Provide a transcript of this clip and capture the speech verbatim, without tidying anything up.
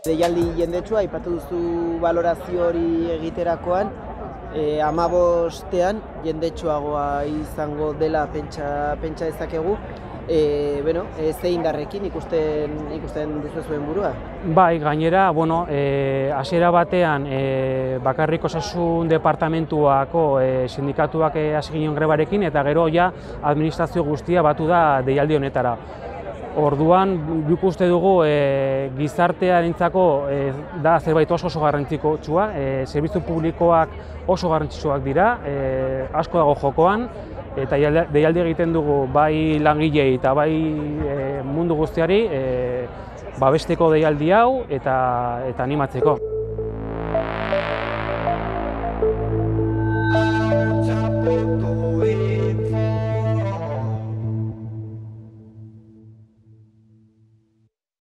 Deialdi jendetsua, aipatu duzu balorazio hori egiterakoan, e, hamabostean jendetsuagoa izango dela pentsa, pentsa dezakegu. E, bueno, e, ze indarrekin ikusten, ikusten duzu zuen burua? Bai, gainera, bueno, e, hasiera batean e, bakarrik osasun departamentuako e, sindikatuak e, hasi ginen grebarekin, eta gero ja administrazio guztia batu da deialdi honetara. Orduan, guk uste dugu e, gizartearentzako e, da zerbait oso oso garrantzitsua, e, zerbitzu publikoak oso garrantzitsuak dira, e, asko dago jokoan, eta deialdi egiten dugu bai langilei eta bai e, mundu guztiari e, babesteko deialdi hau eta, eta animatzeko.